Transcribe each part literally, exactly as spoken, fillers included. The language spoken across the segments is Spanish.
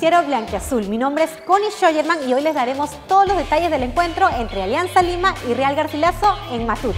noticiero Blanquiazul. Mi nombre es Connie Scheuerman y hoy les daremos todos los detalles del encuentro entre Alianza Lima y Real Garcilaso en Matute.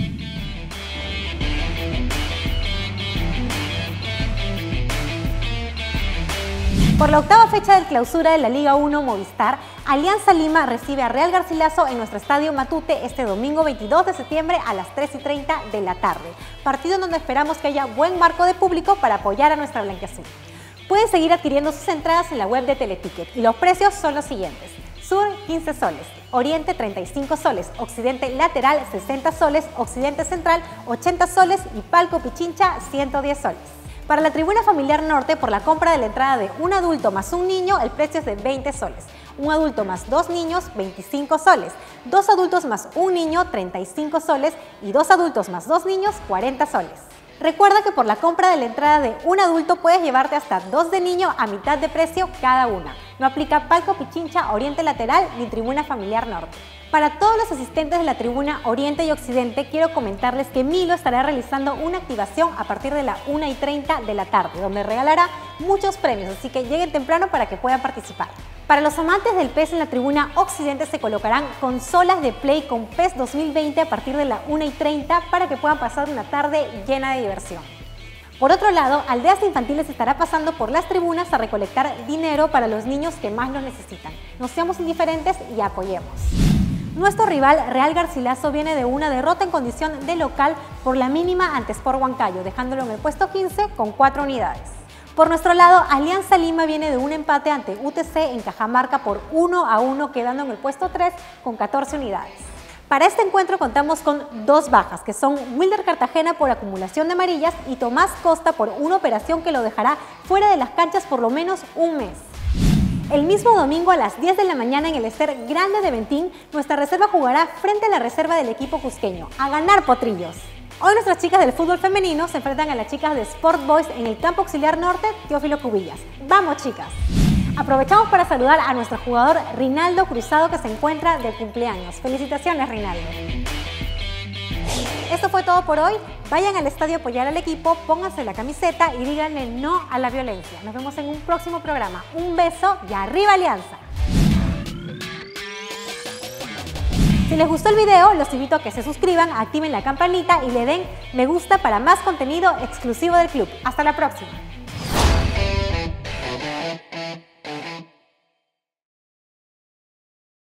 Por la octava fecha del clausura de la Liga uno Movistar, Alianza Lima recibe a Real Garcilaso en nuestro estadio Matute este domingo veintidós de septiembre a las tres y treinta de la tarde. Partido en donde esperamos que haya buen marco de público para apoyar a nuestra Blanquiazul. Pueden seguir adquiriendo sus entradas en la web de Teleticket y los precios son los siguientes. Sur quince soles, Oriente treinta y cinco soles, Occidente lateral sesenta soles, Occidente central ochenta soles y Palco Pichincha ciento diez soles. Para la tribuna familiar norte, por la compra de la entrada de un adulto más un niño, el precio es de veinte soles. Un adulto más dos niños, veinticinco soles. Dos adultos más un niño, treinta y cinco soles. Y dos adultos más dos niños, cuarenta soles. Recuerda que por la compra de la entrada de un adulto puedes llevarte hasta dos de niño a mitad de precio cada una. No aplica Palco Pichincha, Oriente lateral ni tribuna familiar norte. Para todos los asistentes de la tribuna Oriente y Occidente, quiero comentarles que Milo estará realizando una activación a partir de la una y treinta de la tarde, donde regalará muchos premios, así que lleguen temprano para que puedan participar. Para los amantes del P E S, en la tribuna Occidente se colocarán consolas de Play con P E S dos mil veinte a partir de la una y treinta para que puedan pasar una tarde llena de diversión. Por otro lado, Aldeas Infantiles estará pasando por las tribunas a recolectar dinero para los niños que más lo necesitan. No seamos indiferentes y apoyemos. Nuestro rival Real Garcilaso viene de una derrota en condición de local por la mínima ante Sport Huancayo, dejándolo en el puesto quince con cuatro unidades. Por nuestro lado, Alianza Lima viene de un empate ante U T C en Cajamarca por uno a uno, quedando en el puesto tres con catorce unidades. Para este encuentro contamos con dos bajas, que son Wilder Cartagena por acumulación de amarillas y Tomás Costa por una operación que lo dejará fuera de las canchas por lo menos un mes. El mismo domingo a las diez de la mañana en el Ester Grande de Ventín, nuestra reserva jugará frente a la reserva del equipo cusqueño. ¡A ganar, potrillos! Hoy nuestras chicas del fútbol femenino se enfrentan a las chicas de Sport Boys en el campo auxiliar norte Teófilo Cubillas. ¡Vamos, chicas! Aprovechamos para saludar a nuestro jugador Rinaldo Cruzado, que se encuentra de cumpleaños. ¡Felicitaciones, Rinaldo! Esto fue todo por hoy. Vayan al estadio a apoyar al equipo, pónganse la camiseta y díganle no a la violencia. Nos vemos en un próximo programa. Un beso y ¡arriba Alianza! Si les gustó el video, los invito a que se suscriban, activen la campanita y le den me gusta para más contenido exclusivo del club. ¡Hasta la próxima!